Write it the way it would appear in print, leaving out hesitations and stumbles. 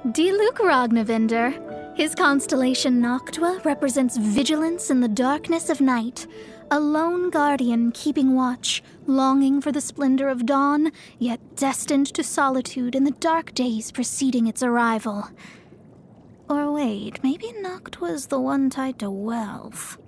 Diluc Ragnavinder. His constellation Noctua represents vigilance in the darkness of night, a lone guardian keeping watch, longing for the splendor of dawn, yet destined to solitude in the dark days preceding its arrival. Or wait, maybe Noctua's the one tied to wealth.